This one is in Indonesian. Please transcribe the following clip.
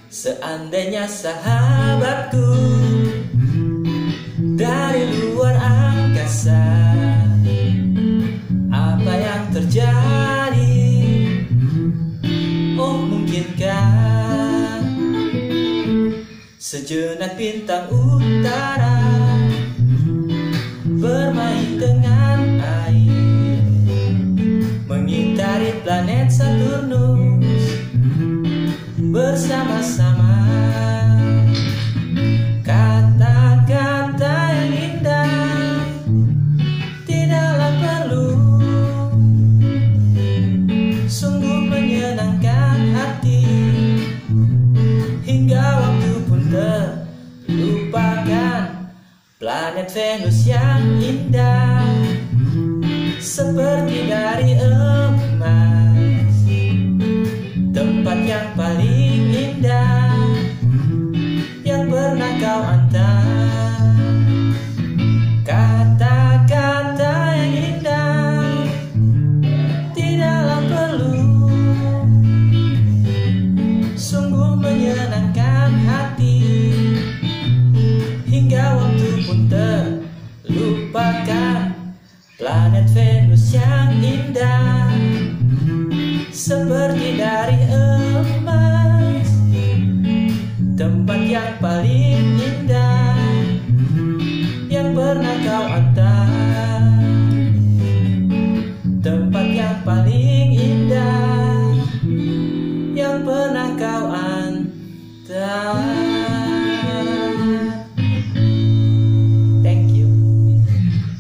Seandainya sahabatku dari luar angkasa, apa yang terjadi? Oh, mungkinkah sejenak bintang utara bermain dengan air, mengitari planet Saturnus bersama-sama. Kata-kata yang indah tidaklah perlu, sungguh menyenangkan hati, hingga waktu pun terlupakan. Planet Venus yang indah seperti dari emas, tempat yang paling indah yang pernah kau antar. Kata-kata yang indah tidaklah perlu, sungguh menyenangkan hati, hingga waktu pun terlupakan. Planet Venus yang indah seperti